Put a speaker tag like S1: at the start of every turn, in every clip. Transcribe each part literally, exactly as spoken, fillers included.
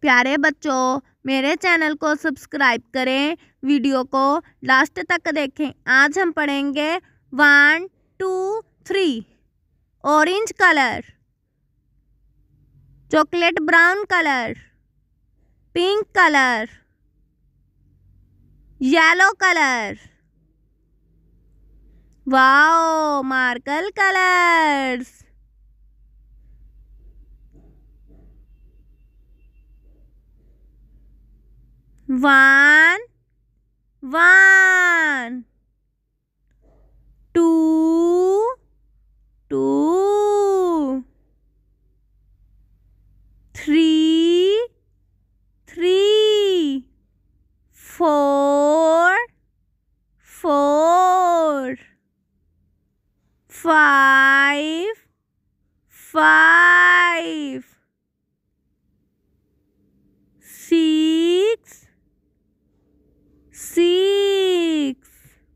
S1: प्यारे बच्चों, मेरे चैनल को सब्सक्राइब करें, वीडियो को लास्ट तक देखें। आज हम पढ़ेंगे one two three. Orange colour, chocolate brown colour, pink colour, yellow colour, wow marker colours. One, one, two, two, three, three, four, four, five, five, six, six,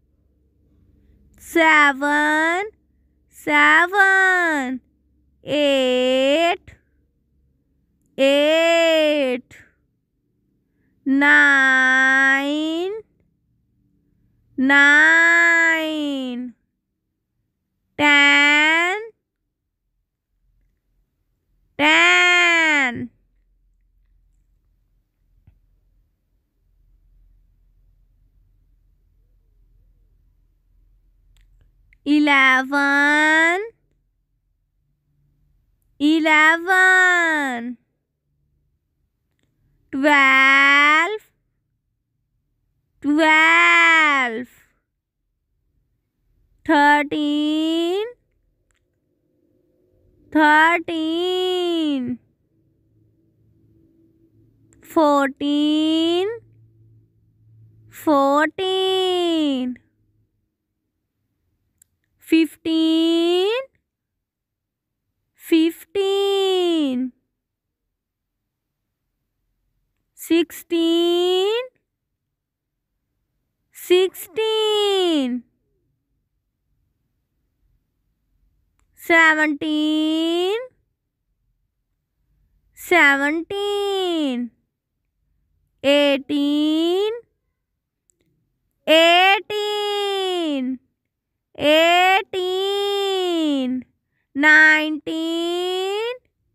S1: seven, seven, eight, eight, nine, nine, ten, ten. Eleven, eleven, twelve, twelve, thirteen, thirteen, fourteen, fourteen, fifteen, fifteen, sixteen, sixteen, seventeen, seventeen, eighteen, eighteen, eighteen, nineteen,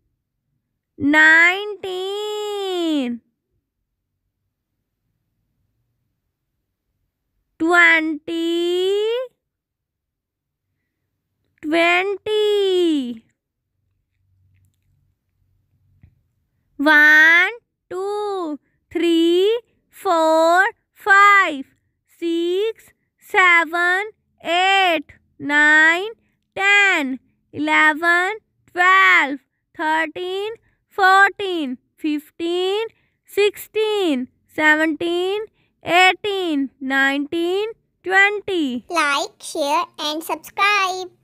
S1: nineteen, twenty, twenty. One, two, three, four, five, six, seven, eight, nine, ten, eleven, twelve, thirteen, fourteen, fifteen, sixteen, seventeen, eighteen, nineteen, twenty.
S2: Like, share and subscribe.